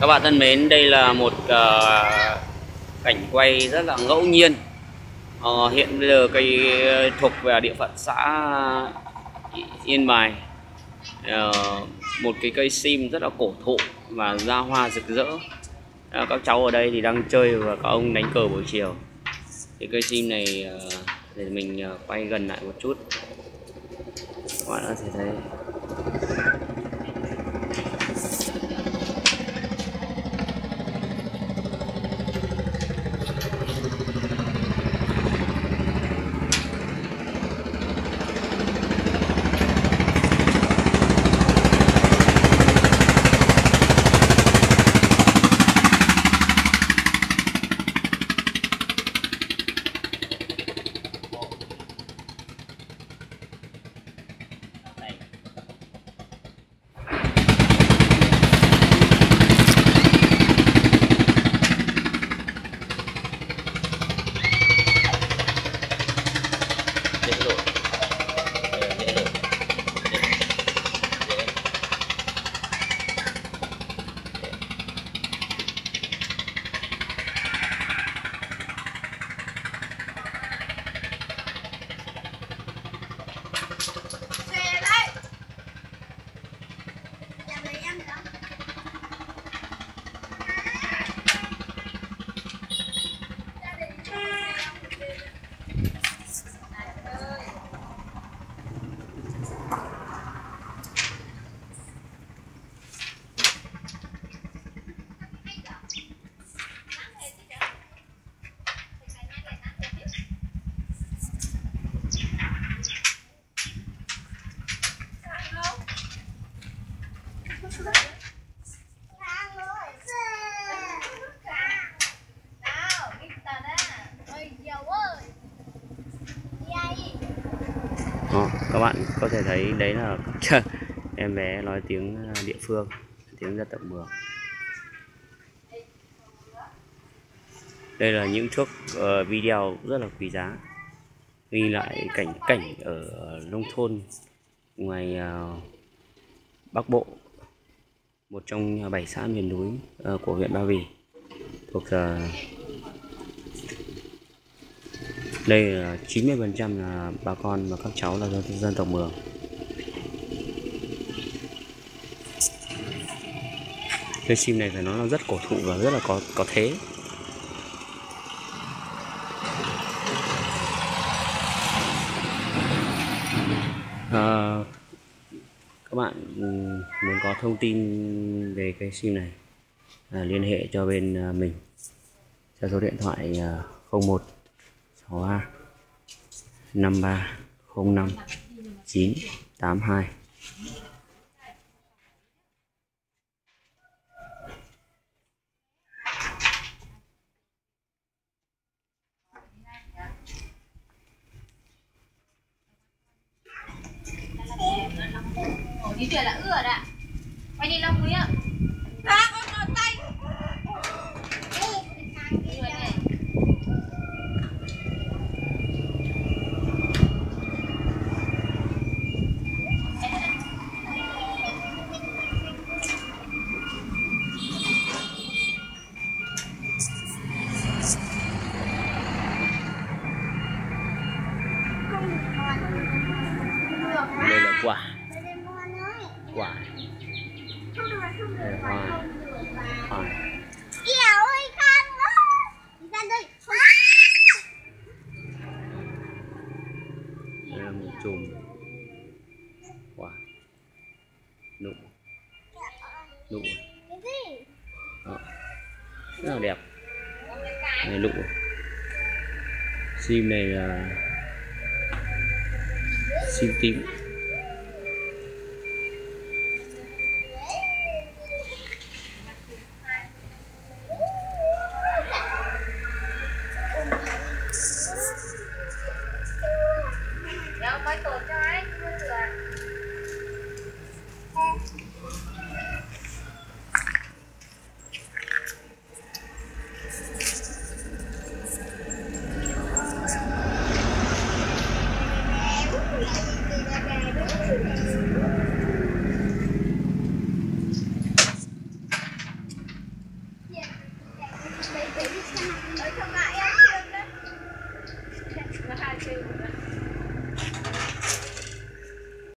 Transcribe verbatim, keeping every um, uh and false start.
Các bạn thân mến, đây là một uh, cảnh quay rất là ngẫu nhiên. uh, Hiện bây giờ cây thuộc về địa phận xã Yên Bài. uh, Một cái cây sim rất là cổ thụ và ra hoa rực rỡ. uh, Các cháu ở đây thì đang chơi và các ông đánh cờ buổi chiều. Cái cây sim này uh, để mình uh, quay gần lại một chút, các bạn có thể thấy. Đó, các bạn có thể thấy đấy là em bé nói tiếng địa phương, tiếng dân tộc Mường. Đây là những thước uh, video rất là quý giá, ghi lại cảnh cảnh ở nông thôn ngoài uh, Bắc Bộ, một trong bảy xã miền núi uh, của huyện Ba Vì, thuộc uh, đây là chín mươi phần trăm là bà con và các cháu là dân, dân tộc Mường. Cây sim này phải nói là rất cổ thụ và rất là có có thế. À, các bạn muốn có thông tin về cây sim này, à, liên hệ cho bên mình theo số điện thoại không một sáu ba năm ba không năm chín tám hai. Đi chơi là ưa đã. Quay đi Long Quý ạ. À, con con tay. Đây là quả quả hoa hoa. Kiều ơi Khang ơi, đi ra đây. Đây là một chùm quả nụ nụ đó, rất là đẹp. Này nụ sim này là sim tím. Mấy tuần cho anh Hãy subscribe cho kênh Ghiền Mì Gõ để không bỏ lỡ những video hấp dẫn. chơi